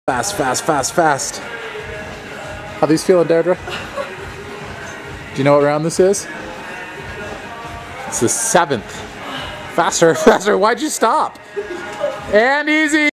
Fast, fast, fast, fast. How these feeling, Deirdre? Do you know what round this is? It's the 7th. Faster, faster, why'd you stop? And easy!